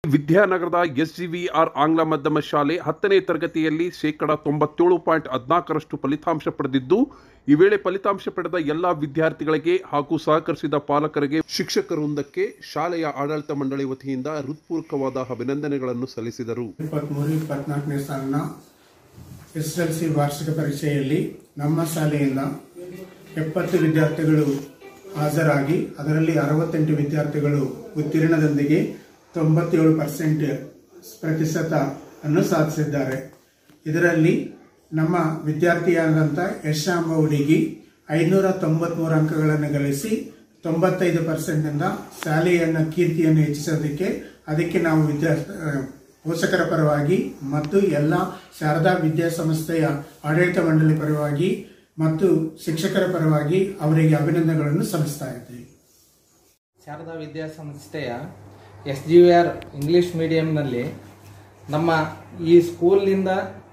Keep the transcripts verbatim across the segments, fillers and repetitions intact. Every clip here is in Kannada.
ವಿದ್ಯಾನಗರದ ಎಸ್ಜಿವಿಆರ್ ಆಂಗ್ಲ ಮಾಧ್ಯಮ ಶಾಲೆ ಹತ್ತನೇ ತರಗತಿಯಲ್ಲಿ ಶೇಕಡ ತೊಂಬತ್ತೇಳು ಪಾಯಿಂಟ್ ಹದಿನಾಲ್ಕರಷ್ಟು ಫಲಿತಾಂಶ ಪಡೆದಿದ್ದು, ಈ ವೇಳೆ ಫಲಿತಾಂಶ ಪಡೆದ ಎಲ್ಲಾ ವಿದ್ಯಾರ್ಥಿಗಳಿಗೆ ಹಾಗೂ ಸಹಕರಿಸಿದ ಪಾಲಕರಿಗೆ ಶಿಕ್ಷಕರೊಂದಕ್ಕೆ ಶಾಲೆಯ ಆಡಳಿತ ಮಂಡಳಿ ವತಿಯಿಂದ ಹೃತ್ಪೂರ್ವಕವಾದ ಅಭಿನಂದನೆಗಳನ್ನು ಸಲ್ಲಿಸಿದರು. ಇಪ್ಪತ್ಮೂರು ಇಪ್ಪತ್ನಾಲ್ಕನೇ ಸಾಲಿನ ಎಸ್ಎಸ್ಎಲ್ಸಿ ವಾರ್ಷಿಕ ಪರೀಕ್ಷೆಯಲ್ಲಿ ನಮ್ಮ ಶಾಲೆಯಿಂದ ಎಪ್ಪತ್ತು ವಿದ್ಯಾರ್ಥಿಗಳು ಹಾಜರಾಗಿ ಅದರಲ್ಲಿ ಅರವತ್ತೆಂಟು ವಿದ್ಯಾರ್ಥಿಗಳು ಉತ್ತೀರ್ಣದೊಂದಿಗೆ ತೊಂಬತ್ತೇಳು ಪರ್ಸೆಂಟ್ ಪ್ರತಿಶತ ಅನ್ನು ಸಾಧಿಸಿದ್ದಾರೆ. ಇದರಲ್ಲಿ ನಮ್ಮ ವಿದ್ಯಾರ್ಥಿಯಾದಂಥ ಯಶಾಂಬ ಹುಡುಗಿ ಐನೂರ ತೊಂಬತ್ಮೂರು ಅಂಕಗಳನ್ನು ಗಳಿಸಿ ತೊಂಬತ್ತೈದು ಪರ್ಸೆಂಟ್ ಇಂದ ಶಾಲೆಯನ್ನು ಕೀರ್ತಿಯನ್ನು ಹೆಚ್ಚಿಸೋದಕ್ಕೆ ಅದಕ್ಕೆ ನಾವು ವಿದ್ಯಾರ್ಥಿ ಪೋಷಕರ ಪರವಾಗಿ ಮತ್ತು ಎಲ್ಲ ಶಾರದಾ ವಿದ್ಯಾಸಂಸ್ಥೆಯ ಆಡಳಿತ ಮಂಡಳಿ ಪರವಾಗಿ ಮತ್ತು ಶಿಕ್ಷಕರ ಪರವಾಗಿ ಅವರಿಗೆ ಅಭಿನಂದನೆಗಳನ್ನು ಸಲ್ಲಿಸ್ತಾ ಇದ್ದೀವಿ. ಶಾರದಾ ವಿದ್ಯಾಸಂಸ್ಥೆಯ S G V R English ಮೀಡಿಯಂನಲ್ಲಿ ನಮ್ಮ ಈ ಸ್ಕೂಲ್ನಿಂದ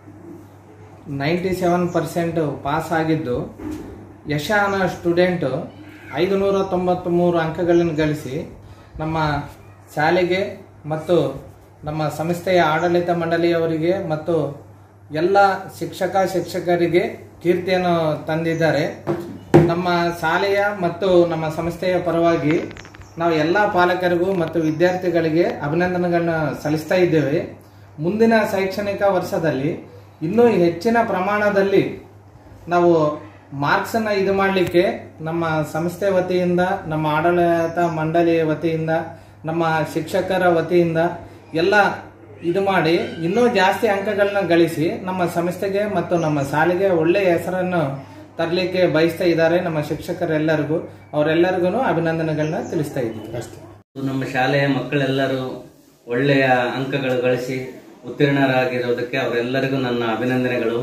ನೈಂಟಿ ಸೆವೆನ್ ಪರ್ಸೆಂಟ್ ಪಾಸ್ ಆಗಿದ್ದು, ಯಶ ಅನ್ನೋ ಸ್ಟೂಡೆಂಟು ಐದು ನೂರ ತೊಂಬತ್ತ್ಮೂರು ಅಂಕಗಳನ್ನು ಗಳಿಸಿ ನಮ್ಮ ಶಾಲೆಗೆ ಮತ್ತು ನಮ್ಮ ಸಂಸ್ಥೆಯ ಆಡಳಿತ ಮಂಡಳಿಯವರಿಗೆ ಮತ್ತು ಎಲ್ಲ ಶಿಕ್ಷಕ ಶಿಕ್ಷಕರಿಗೆ ಕೀರ್ತಿಯನ್ನು ತಂದಿದ್ದಾರೆ. ನಮ್ಮ ಶಾಲೆಯ ಮತ್ತು ನಮ್ಮ ಸಂಸ್ಥೆಯ ಪರವಾಗಿ ನಾವು ಎಲ್ಲ ಪಾಲಕರಿಗೂ ಮತ್ತು ವಿದ್ಯಾರ್ಥಿಗಳಿಗೆ ಅಭಿನಂದನೆಗಳನ್ನು ಸಲ್ಲಿಸ್ತಾ ಇದ್ದೇವೆ. ಮುಂದಿನ ಶೈಕ್ಷಣಿಕ ವರ್ಷದಲ್ಲಿ ಇನ್ನೂ ಹೆಚ್ಚಿನ ಪ್ರಮಾಣದಲ್ಲಿ ನಾವು ಮಾರ್ಕ್ಸನ್ನು ಇದು ಮಾಡಲಿಕ್ಕೆ ನಮ್ಮ ಸಂಸ್ಥೆ ವತಿಯಿಂದ, ನಮ್ಮ ಆಡಳಿತ ಮಂಡಳಿ ವತಿಯಿಂದ, ನಮ್ಮ ಶಿಕ್ಷಕರ ವತಿಯಿಂದ ಎಲ್ಲ ಇದು ಮಾಡಿ ಇನ್ನೂ ಜಾಸ್ತಿ ಅಂಕಗಳನ್ನ ಗಳಿಸಿ ನಮ್ಮ ಸಂಸ್ಥೆಗೆ ಮತ್ತು ನಮ್ಮ ಶಾಲೆಗೆ ಒಳ್ಳೆಯ ಹೆಸರನ್ನು ತರಲಿಕ್ಕೆ ಬಯಸ್ತಾ ಇದ್ದಾರೆ. ನಮ್ಮ ಶಿಕ್ಷಕರೆಲ್ಲರಿಗೂ ಅವರೆಲ್ಲರಿಗೂ ಅಭಿನಂದನೆಗಳನ್ನ ತಿಳಿಸ್ತಾ ಇದ್ದೀವಿ. ನಮ್ಮ ಶಾಲೆಯ ಮಕ್ಕಳೆಲ್ಲರೂ ಒಳ್ಳೆಯ ಅಂಕಗಳು ಗಳಿಸಿ ಉತ್ತೀರ್ಣರಾಗಿರೋದಕ್ಕೆ ಅವರೆಲ್ಲರಿಗೂ ನನ್ನ ಅಭಿನಂದನೆಗಳು.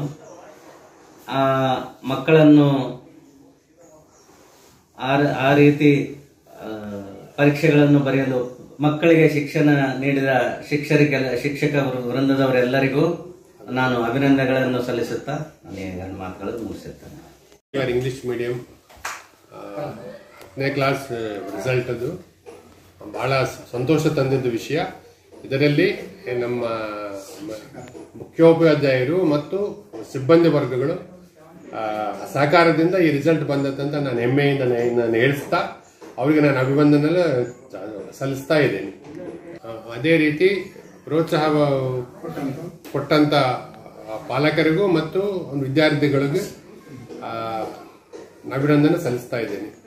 ಆ ಮಕ್ಕಳನ್ನು ಆ ರೀತಿ ಪರೀಕ್ಷೆಗಳನ್ನು ಬರೆಯಲು ಮಕ್ಕಳಿಗೆ ಶಿಕ್ಷಣ ನೀಡಿದ ಶಿಕ್ಷಕರಿಗೆಲ್ಲ ಶಿಕ್ಷಕ ವೃಂದದವರೆಲ್ಲರಿಗೂ ನಾನು ಅಭಿನಂದನೆಗಳನ್ನು ಸಲ್ಲಿಸುತ್ತಾ ನನ್ನ ಮಾತುಗಳನ್ನು ಮುಗಿಸುತ್ತೇನೆ. ಇಂಗ್ಲಿಷ್ ಮೀಡಿಯಂ ಹತ್ತನೇ ಕ್ಲಾಸ್ ರಿಸಲ್ಟ್ ಅದು ಬಹಳ ಸಂತೋಷ ತಂದಿದ್ದ ವಿಷಯ. ಇದರಲ್ಲಿ ನಮ್ಮ ಮುಖ್ಯೋಪಾಧ್ಯಾಯರು ಮತ್ತು ಸಿಬ್ಬಂದಿ ವರ್ಗಗಳು ಸಹಕಾರದಿಂದ ಈ ರಿಸಲ್ಟ್ ಬಂದದಂತ ನಾನು ಹೆಮ್ಮೆಯಿಂದ ನಾನು ಹೇಳಿಸ್ತಾ ಅವರಿಗೆ ನಾನು ಅಭಿನಂದನೆ ಸಲ್ಲಿಸ್ತಾ ಇದ್ದೇನೆ. ಅದೇ ರೀತಿ ಪ್ರೋತ್ಸಾಹ ಕೊಟ್ಟಂತ ಪಾಲಕರಿಗೂ ಮತ್ತು ವಿದ್ಯಾರ್ಥಿಗಳಿಗೂ ಅಭಿನಂದನೆ ಸಲ್ಲಿಸ್ತಾ ಇದ್ದೇನೆ.